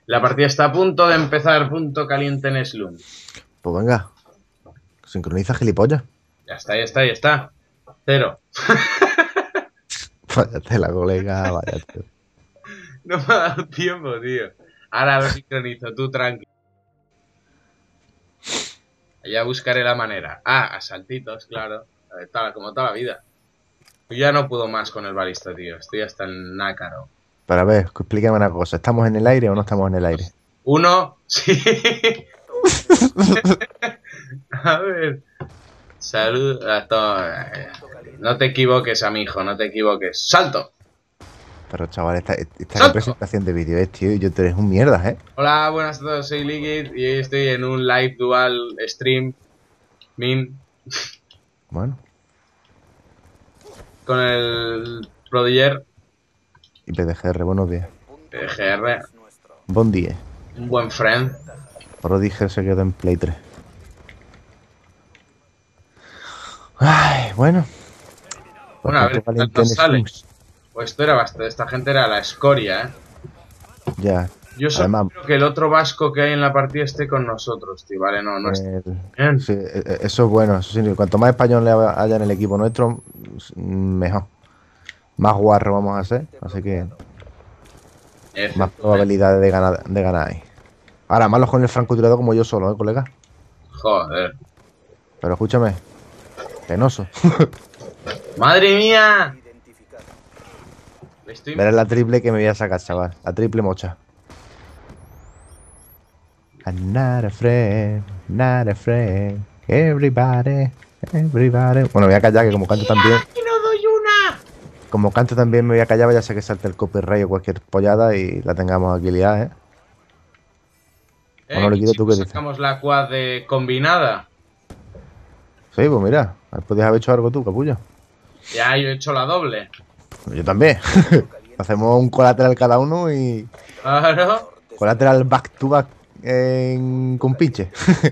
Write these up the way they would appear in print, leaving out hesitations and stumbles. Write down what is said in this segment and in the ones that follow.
La partida está a punto de empezar, punto caliente en Slum. Pues venga. Sincroniza, gilipollas. Ya está, ya está, ya está. 0. Váyate la colega, váyate. No me ha dado tiempo, tío. Ahora lo sincronizo, tú tranqui. Ya buscaré la manera. Ah, a saltitos, claro. Como toda la vida. Yo ya no puedo más con el balista, tío. Estoy hasta el nácaro. Pero a ver, explícame una cosa. ¿Estamos en el aire o no estamos en el aire? 1, sí. A ver. Salud a todos. No te equivoques, amigo, no te equivoques. ¡Salto! Pero chaval, esta ¡Salto! representación de vídeo es, tío, y yo te eres un mierda, ¿eh? Hola, buenas a todos, soy Liquid y hoy estoy en un live dual stream Bueno, con el Prodiger y PDGR, buenos días. PGR, Buen día. un buen friend. Prodiger se quedó en Play 3. Ay, bueno. Pues Bueno, a ver tanto qué tal valiente en nos sale. Slums. Pues esto era bastante, esta gente era la escoria, ¿eh? Ya. Yo solo Además, quiero que el otro vasco que hay en la partida esté con nosotros, tío, ¿vale? No está bien. sí, eso es bueno. Eso sí, cuanto más españoles haya en el equipo nuestro, mejor. Más guarro vamos a ser. Así que más probabilidades de ganar ahí. Ahora, malos con el francotirador como yo solo, colega. Joder. Pero escúchame. Penoso. ¡Madre mía! Verás la triple que me voy a sacar, chaval. La triple mocha. I'm not afraid, not afraid. Everybody, everybody. Bueno, me voy a callar que como canto también. ¡Y no doy una! Como canto también me voy a callar, ya sé que salte el copyright o cualquier pollada y la tengamos aquí liada, ¿eh? ¿O no le quiero tú qué dices? Sacamos la quad de combinada. Sí, pues mira, podías haber hecho algo tú, capullo. Ya, yo he hecho la doble. Yo también. Hacemos un colateral cada uno y. Claro. Colateral back to back con pinche.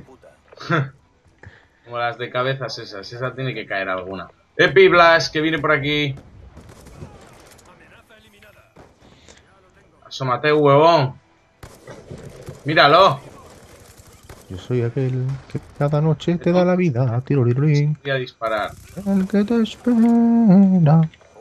Como las de cabezas esas. Esa tiene que caer alguna. Epiblas, que viene por aquí. Asómate, huevón. Míralo. Yo soy aquel que cada noche te da la vida. Tirolirín. Voy a disparar. El que te espera.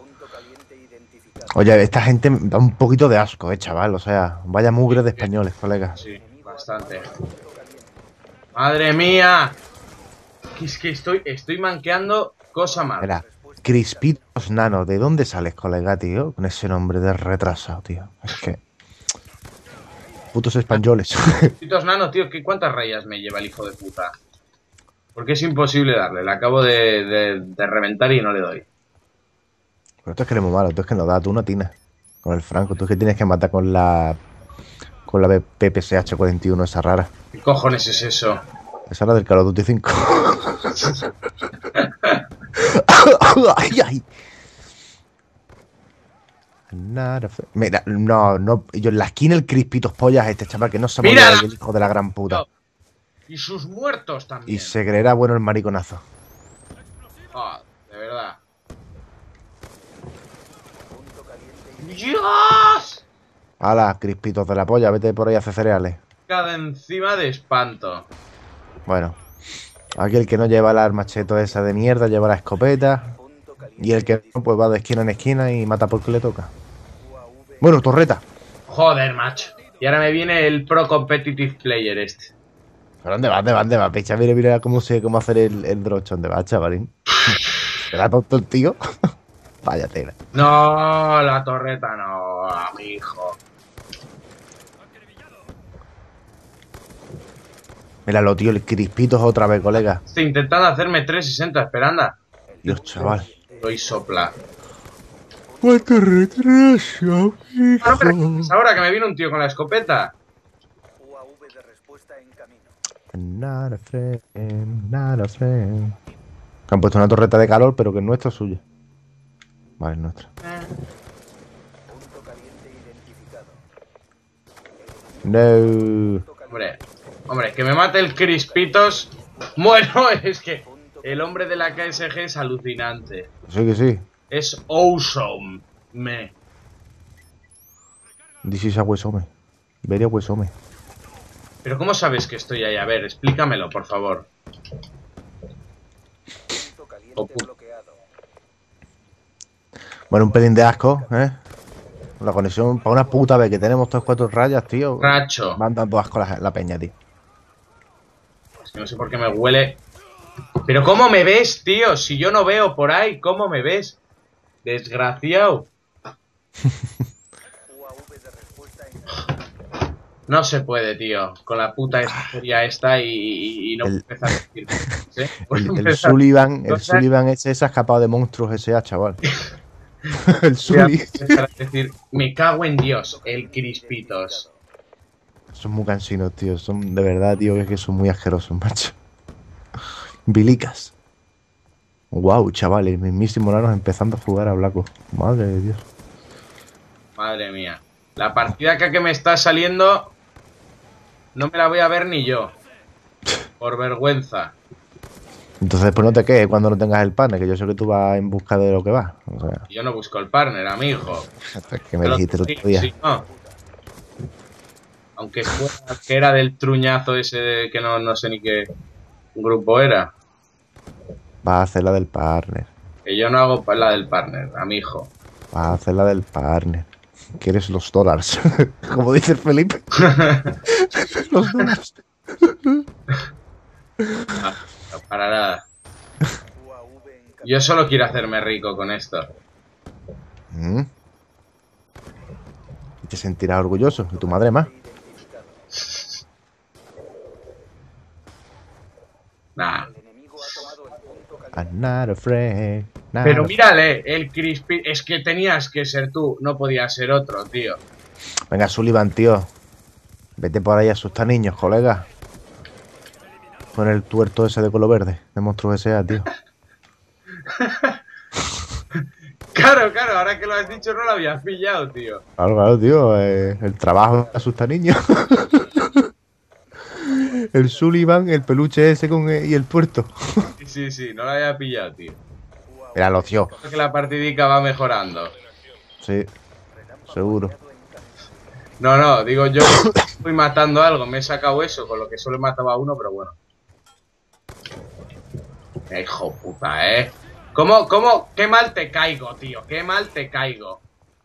Oye, esta gente da un poquito de asco, chaval. O sea, vaya mugre de españoles, colega. Sí, bastante. ¡Madre mía! Es que estoy manqueando cosa mala. Mira, Crispitos Nano. ¿De dónde sales, colega, tío? Con ese nombre de retrasado, tío. Es que... Putos españoles. Crispitos Nano, tío, ¿cuántas rayas me lleva el hijo de puta? Porque es imposible darle. Le acabo de reventar y no le doy. Pero tú es que eres muy malo. Tú es que no da. Tú no tienes con el franco. Tú es que tienes que matar con la... Con la PPSH-41 esa rara. ¿Qué cojones es eso? Esa es la del Call of Duty 5. ay, ay. Mira, no. Yo en la esquina el Crispitos pollas chaval que no se ¡Mira! el hijo de la gran puta. Y sus muertos también. Y se creerá bueno el mariconazo. Oh, de verdad. ¡Dios! Hala, Crispitos de la polla, vete por ahí a hacer cereales. Cada encima de espanto. Bueno, aquí el que no lleva la machete esa de mierda lleva la escopeta. Y el que no, pues va de esquina en esquina y mata porque le toca. Bueno, torreta. Joder, macho. Y ahora me viene el pro competitive player este. ¿Pero dónde va, pecha? Mira cómo hacer el drocho. ¿Dónde va, chavalín? ¿Te da tonto el tío? Vaya tela. No, la torreta no, amigo. Míralo, tío, el Crispitos otra vez, colega. Estoy intentando hacerme 360, esperanda. Dios, chaval. Doy sopla. ¡Cuánto retraso, hijo! Ah, no, pero es ahora que me viene un tío con la escopeta. UAV de respuesta en camino. Not afraid, not afraid. Que han puesto una torreta de calor, pero que es nuestra o suya. Vale, es nuestra. Punto caliente identificado. No. Hombre, que me mate el Crispitos. Bueno, es que el hombre de la KSG es alucinante. Sí que sí. Es awesome. This is a huesome. Iberia, pues hombre. Pero ¿cómo sabes que estoy ahí? A ver, explícamelo, por favor. Punto caliente Oh, pu- bloqueado. Bueno, un pelín de asco, ¿eh? La conexión, para una puta vez que tenemos todas 4 rayas, tío. Racho. Van dando asco la peña, tío. Es que no sé por qué me huele. Pero ¿cómo me ves, tío? Si yo no veo por ahí, ¿cómo me ves? Desgraciado. UAV de respuesta en No se puede, tío. Con la puta historia esta y no El- empezar a decir cosas, ¿eh? Voy a El empezar Sullivan, el cosas, Sullivan ese se ha escapado de monstruos S.A., chaval. El voy a Sully. empezar a decir, me cago en Dios, el Crispitos. Son muy cansinos, tío. Son de verdad, tío, que son muy asquerosos, macho. Bilicas. Wow, chaval, el mismísimo Lanos empezando a jugar a Blaco. Madre de Dios. Madre mía. La partida que me está saliendo no me la voy a ver ni yo. Por vergüenza. Entonces, pues no te quedes cuando no tengas el partner, que yo sé que tú vas en busca de lo que vas. O sea, Yo no busco el partner, amigo. es que me dijiste el otro día. Sí, no. Aunque fuera que era del truñazo ese que no sé ni qué grupo era. Vas a hacer la del partner. Que yo no hago la del partner, amigo. Vas a hacer la del partner. ¿Quieres los dólares? Como dice el Felipe. Los dólares. No, para nada. UAV en camino. Yo solo quiero hacerme rico con esto. ¿Mm? Y te sentirás orgulloso. Y tu madre más. Identificado. Nah. El enemigo ha tomado el punto caliente. I'm not afraid. not Pero afraid. mírale, el Crispy. Es que tenías que ser tú, no podía ser otro, tío. Venga, Sullivan, tío. Vete por ahí a asustar niños, colega. Con el tuerto ese de color verde. De monstruos S.A., tío. Claro, claro, ahora que lo has dicho no lo habías pillado, tío. Claro, claro, tío. El trabajo asusta niños. El Sullivan, el peluche ese y el tuerto. Sí, sí, no lo había pillado, tío. Míralo, tío. Creo que la partidica va mejorando. Sí, seguro. No, no, digo yo fui matando algo, me he sacado eso, con lo que solo mataba a uno, pero bueno. Hijo puta, ¿Cómo? Qué mal te caigo, tío, qué mal te caigo.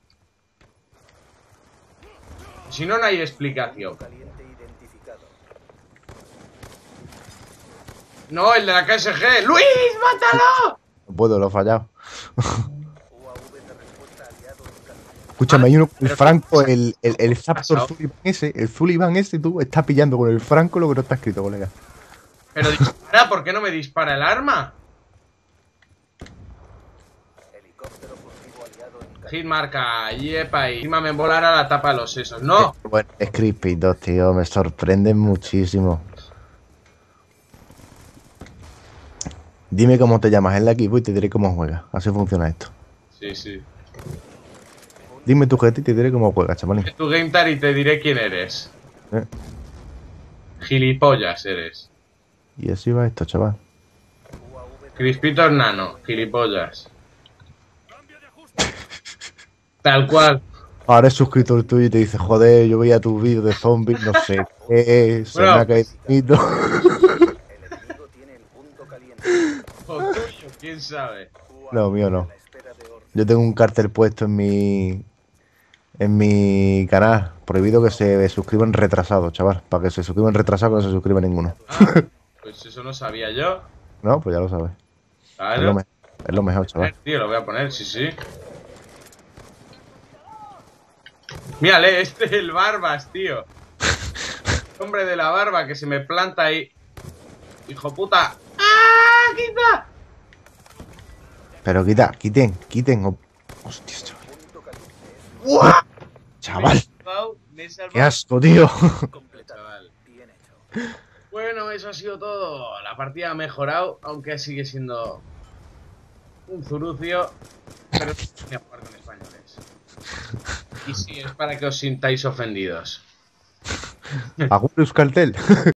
Si no, no hay explicación. Caliente identificado. No, el de la KSG. ¡Luis, mátalo! No puedo, lo he fallado. UAV de respuesta aliado en camino. Escúchame, hay uno con el pero franco, ¿qué el Zaptor pasado? Sullivan ese, el Sullivan ese, tú estás pillando con el franco lo que no está escrito, colega. Pero dispara, ¿por qué no me dispara el arma? Helicóptero furtivo aliado en camino. Hit marca, yepa, y encima me volará la tapa de los sesos. ¡No! Bueno, es Crispy 2, tío, me sorprende muchísimo. Dime cómo te llamas en el equipo y te diré cómo juegas. Así funciona esto. Sí, sí. Dime tu gente y te diré cómo juegas, chavalín. Tu game tag y te diré quién eres. ¿Eh? Gilipollas eres. Y así va esto, chaval. UAV de Crispitos nano, gilipollas. Tal cual. Ahora es suscriptor tuyo y te dice, joder, yo veía tus vídeos de zombies, no sé qué, se Bueno, me ha caído el mito. El enemigo tiene el punto caliente. O tuyo, quién sabe. No, mío no. La espera de orden. Yo tengo un cartel puesto en mi canal. Prohibido que se suscriban retrasados, chaval. Para que se suscriban retrasados, que no se suscriba ninguno. Ah, pues eso no sabía yo. No, pues ya lo sabes. Claro. Es lo mejor, chaval. Tío, lo voy a poner, sí, sí. Mírale, el Barbas, tío. Hombre de la barba que se me planta ahí. Hijo puta. ¡Ah! ¡Quita! Pero quiten. Hostia, chaval. Punto caliente es ¡Buah! Chaval, Me he salvado. qué asco, tío. completado. Chaval. Bien hecho. Bueno, eso ha sido todo. La partida ha mejorado, aunque sigue siendo un zurucio. Pero voy a jugar con españoles. Y sí, es para que os sintáis ofendidos. Agur Euskaltel.